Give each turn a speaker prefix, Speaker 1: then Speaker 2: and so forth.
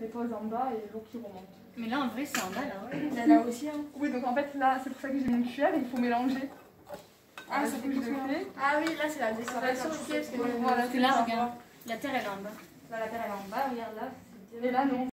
Speaker 1: pose en bas et l'eau qui remonte.
Speaker 2: Mais là, en vrai, c'est en bas, là.
Speaker 3: Il y en a aussi, hein.
Speaker 1: Oui, donc en fait, là, c'est pour ça que j'ai mis une cuillère et il faut mélanger.
Speaker 3: Ah,
Speaker 1: Voilà,
Speaker 3: ça
Speaker 1: ce
Speaker 3: fait
Speaker 1: que je
Speaker 3: beaucoup.
Speaker 1: fais.
Speaker 3: Ah oui, là, c'est la distillation aussi, parce que
Speaker 1: Voilà,
Speaker 2: Parce que là, regarde, la terre, elle est en bas.
Speaker 3: là, la terre, elle est en bas, regarde là.
Speaker 1: Et là, non.